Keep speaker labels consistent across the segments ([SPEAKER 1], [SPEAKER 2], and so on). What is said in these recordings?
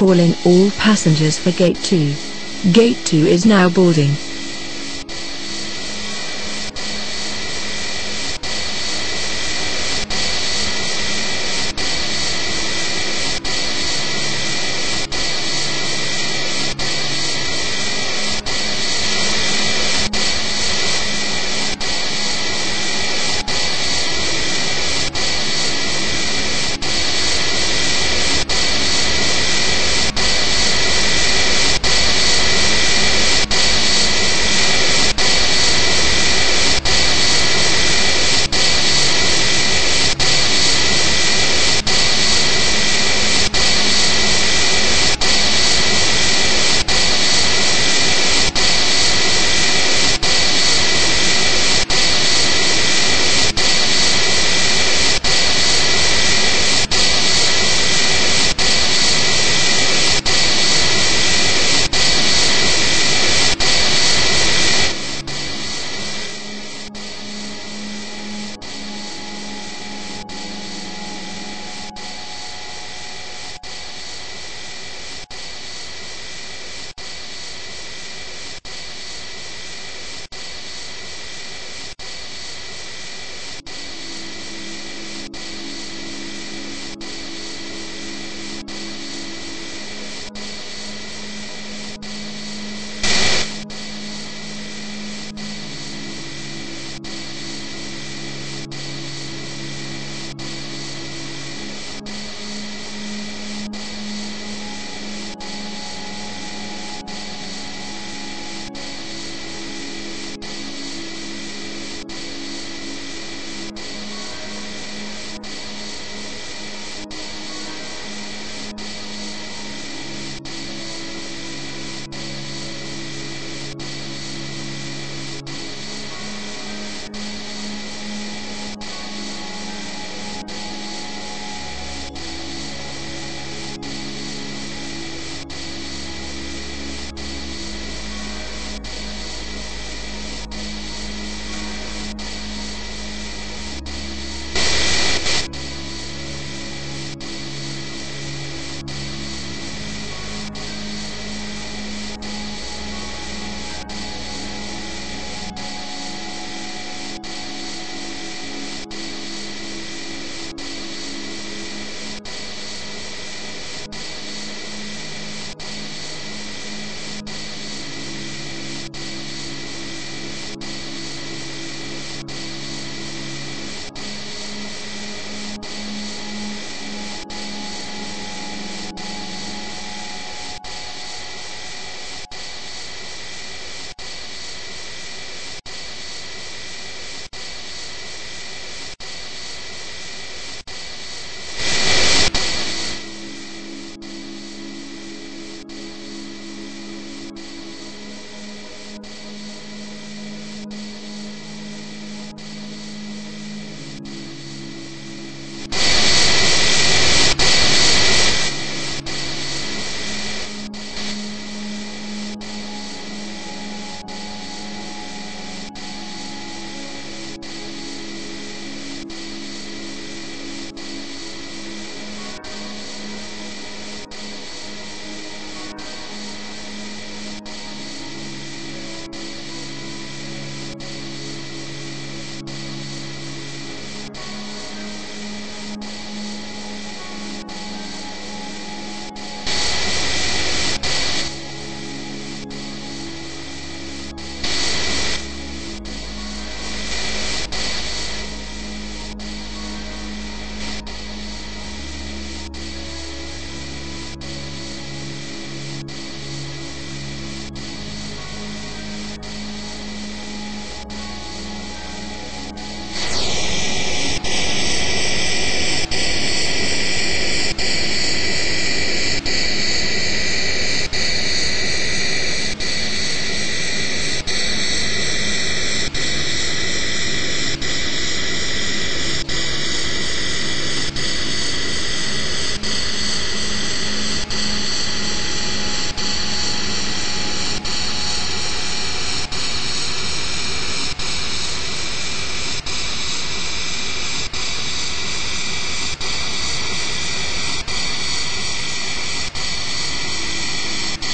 [SPEAKER 1] calling all passengers for Gate 2. Gate 2 is now boarding.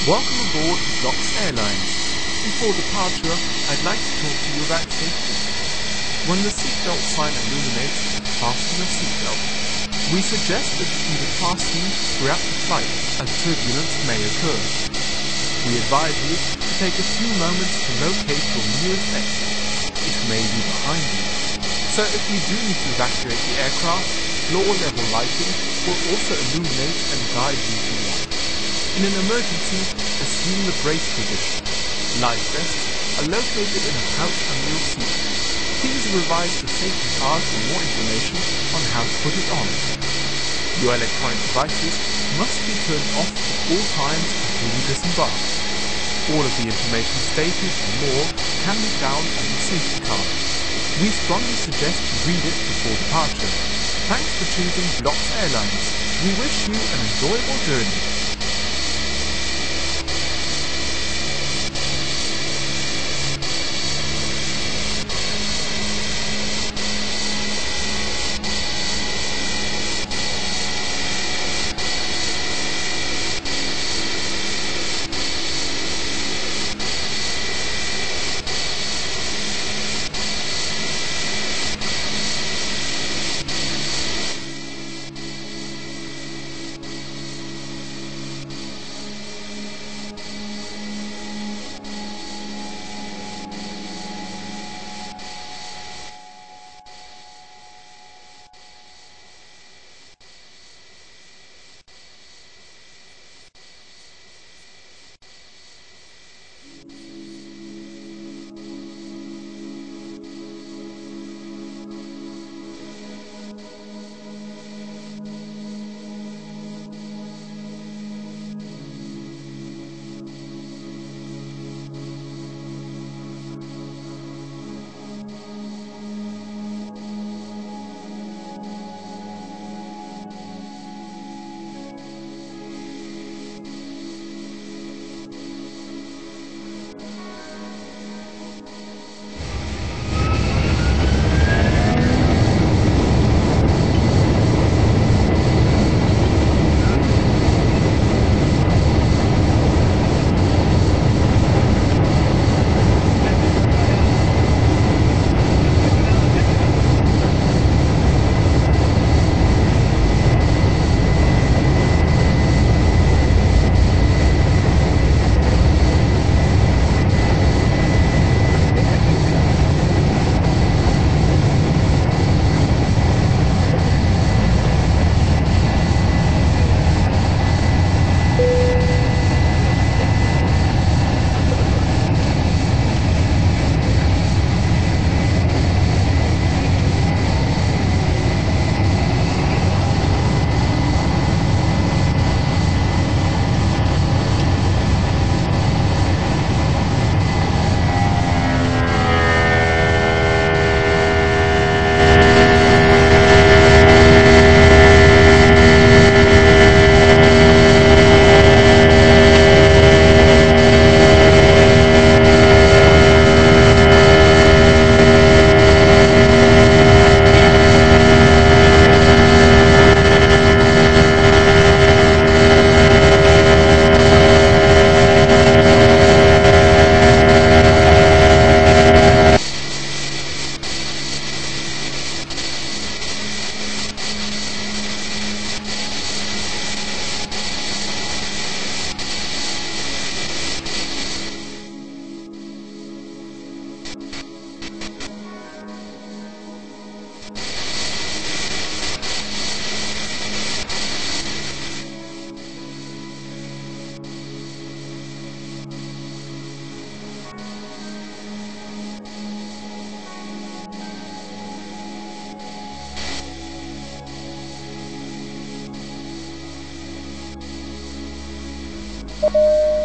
[SPEAKER 2] Welcome aboard Blox Airlines. Before departure, I'd like to talk to you about safety. When the seatbelt sign illuminates, fasten your seatbelt. We suggest that you keep it fastened throughout the flight, as turbulence may occur. We advise you to take a few moments to locate your nearest exit. It may be behind you. So if we do need to evacuate the aircraft, floor-level lighting will also illuminate and guide you to one. In an emergency, assume the brace position. Life vests are located in a pouch under your seat. Please revise the safety card for more information on how to put it on. Your electronic devices must be turned off at all times until you disembark. All of the information stated and more can be found on the safety card. We strongly suggest you read it before departure. Thanks for choosing Blox Airlines. We wish you an enjoyable journey.
[SPEAKER 3] You